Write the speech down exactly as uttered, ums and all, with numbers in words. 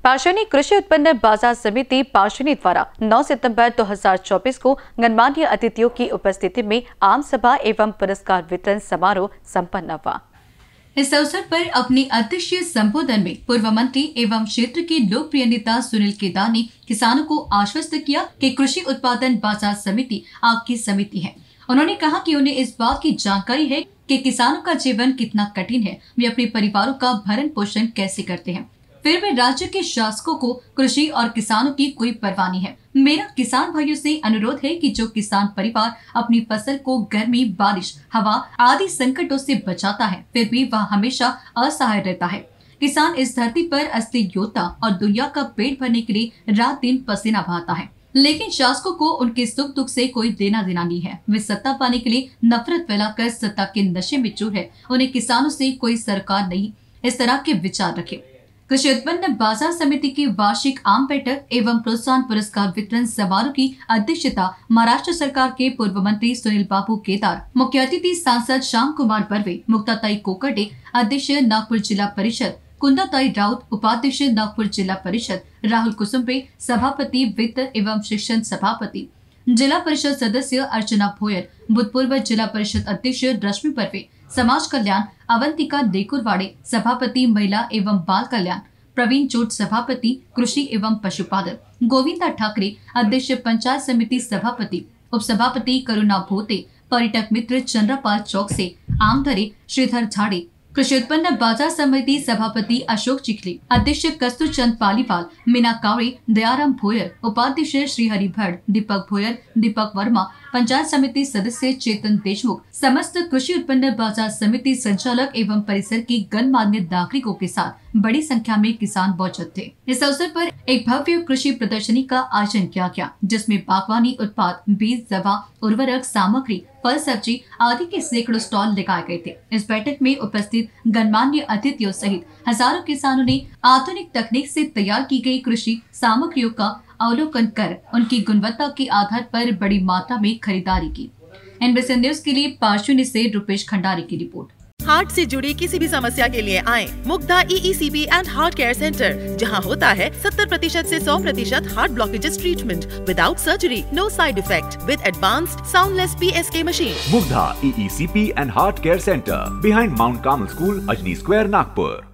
पार्श्वनी कृषि उत्पन्न बाजार समिति पार्श्वनी द्वारा नौ सितंबर दो हज़ार चौबीस को गणमान्य अतिथियों की उपस्थिति में आम सभा एवं पुरस्कार वितरण समारोह संपन्न हुआ। इस अवसर पर अपने अध्यक्षीय संबोधन में पूर्व मंत्री एवं क्षेत्र के लोकप्रिय नेता सुनील केदार ने किसानों को आश्वस्त किया कि कृषि उत्पादन बाजार समिति आपकी समिति है। उन्होंने कहा कि उन्हें इस बात की जानकारी है कि किसानों का जीवन कितना कठिन है, वे अपने परिवारों का भरण पोषण कैसे करते हैं, फिर भी राज्य के शासकों को कृषि और किसानों की कोई परवाह नहीं है। मेरा किसान भाइयों से अनुरोध है कि जो किसान परिवार अपनी फसल को गर्मी, बारिश, हवा आदि संकटों से बचाता है, फिर भी वह हमेशा असहाय रहता है। किसान इस धरती पर असली योद्धा और दुनिया का पेट भरने के लिए रात दिन पसीना बहाता है, लेकिन शासकों को उनके सुख दुख से कोई देना देना नहीं है। वे सत्ता पाने के लिए नफरत फैलाकर सत्ता के नशे में चूर है। उन्हें किसानों से कोई सरकार नहीं, इस तरह के विचार रखे। कृषि उत्पन्न बाजार समिति की वार्षिक आम बैठक एवं प्रोत्साहन पुरस्कार वितरण समारोह की अध्यक्षता महाराष्ट्र सरकार के पूर्व मंत्री सुनील बाबू केदार, मुख्य अतिथि सांसद श्याम कुमार बर्वे, मुक्ताताई कोकटे, अध्यक्ष नागपुर जिला परिषद कुंदाताई राउत, उपाध्यक्ष नागपुर जिला परिषद राहुल कुसुम्बे, सभापति वित्त एवं शिक्षण सभापति, जिला परिषद सदस्य अर्चना भोयर, भूतपूर्व जिला परिषद अध्यक्ष रश्मि बर्वे, समाज कल्याण अवंतिका देकुरवाड़े, सभापति महिला एवं बाल कल्याण प्रवीण चोट, सभापति कृषि एवं पशुपालन गोविंदा ठाकरे, अध्यक्ष पंचायत समिति सभापति, उप सभापति करुणा भोते, पर्यटक मित्र चंद्रपाल चौक से आमधरे श्रीधर झाड़े, कृषि उत्पन्न बाजार समिति सभापति अशोक चिखली, अध्यक्ष कस्तूर चंद पालीवाल, मीना कावड़े, दयाराम भोयर, उपाध्यक्ष श्रीहरि भट्ट, दीपक भोयर, दीपक वर्मा, पंचायत समिति सदस्य चेतन देशमुख, समस्त कृषि उत्पन्न बाजार समिति संचालक एवं परिसर की गणमान्य नागरिकों के साथ बड़ी संख्या में किसान मौजूद थे। इस अवसर पर एक भव्य कृषि प्रदर्शनी का आयोजन किया गया, जिसमें बागवानी उत्पाद, बीज, दवा, उर्वरक सामग्री, फल सब्जी आदि के सैकड़ों स्टॉल लगाए गए थे। इस बैठक में उपस्थित गणमान्य अतिथियों सहित हजारों किसानों ने आधुनिक तकनीक से तैयार की गई कृषि सामग्रियों का अवलोकन कर उनकी गुणवत्ता के आधार पर बड़ी मात्रा में खरीदारी की। एनबीसी न्यूज के लिए पार्श्वनी से रुपेश खंडारी की रिपोर्ट। हार्ट से जुड़ी किसी भी समस्या के लिए आए Mugdha EECP and heart care centre, जहां होता है सत्तर प्रतिशत से सौ प्रतिशत heart blockages treatment without surgery, no side effect, with advanced soundless PSK machine. Mugdha EECP and heart care centre, behind Mount Carmel school, Ajni square, Nagpur.